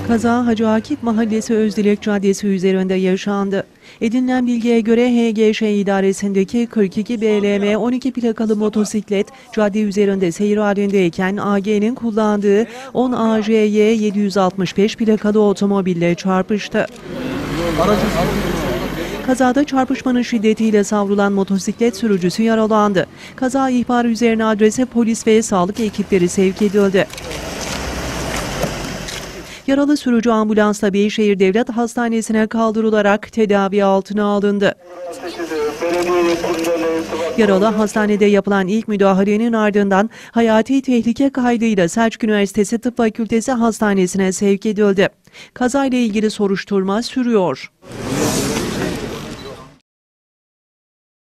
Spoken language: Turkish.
Kaza Hacı Akif Mahallesi Özdilek Caddesi üzerinde yaşandı. Edinilen bilgiye göre HGŞ idaresindeki 42 BLM 12 plakalı motosiklet cadde üzerinde seyir halindeyken AG'nin kullandığı 10 AJY 765 plakalı otomobille çarpıştı. Kazada çarpışmanın şiddetiyle savrulan motosiklet sürücüsü yaralandı. Kaza ihbarı üzerine adrese polis ve sağlık ekipleri sevk edildi. Yaralı sürücü ambulansla Beyşehir Devlet Hastanesi'ne kaldırılarak tedavi altına alındı. Yaralı hastanede yapılan ilk müdahalenin ardından hayati tehlike kaydıyla Selçuk Üniversitesi Tıp Fakültesi Hastanesi'ne sevk edildi. Kazayla ilgili soruşturma sürüyor.